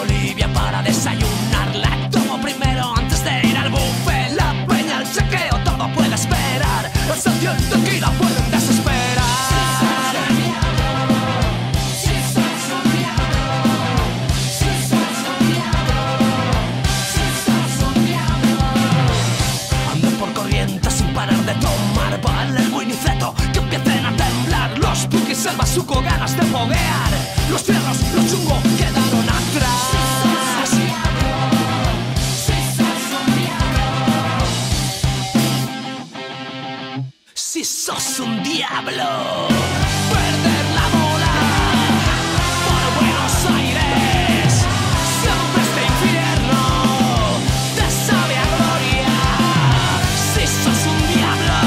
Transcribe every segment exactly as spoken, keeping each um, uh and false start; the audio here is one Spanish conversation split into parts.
Bolivia para desayunar. La tomo primero antes de ir al buffet. La peña, el chequeo, todo puede esperar. El sal y el tequila pueden desesperar. Ando por corrientes sin parar de tomar. Vale el winiceto, que empiecen a temblar. Los pukis, el bazuco, ganas de foguear. Los fierros, los chungos quedaron atrás. Si sos un diablo, perder la bola por Buenos Aires, siempre este infierno te sabe a gloria. Si sos un diablo.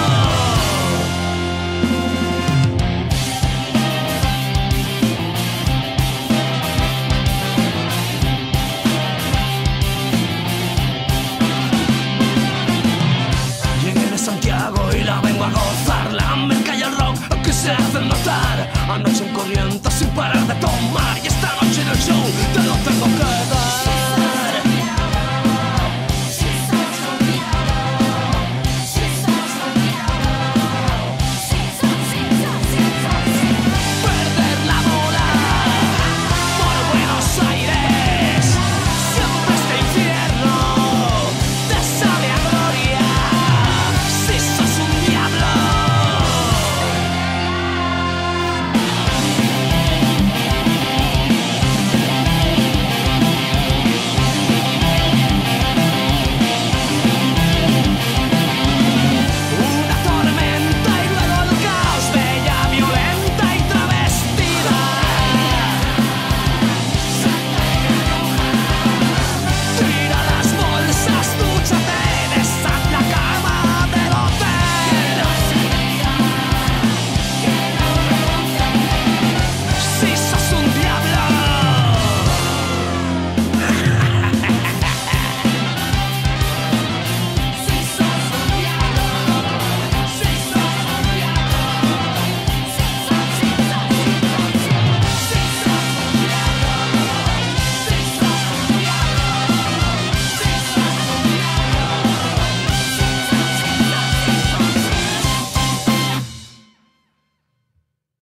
Llegué de Santiago y la vengo a gozar. La merca y el rock que se hacen notar. Anoche en corriente sin parar de tomar. Y esta noche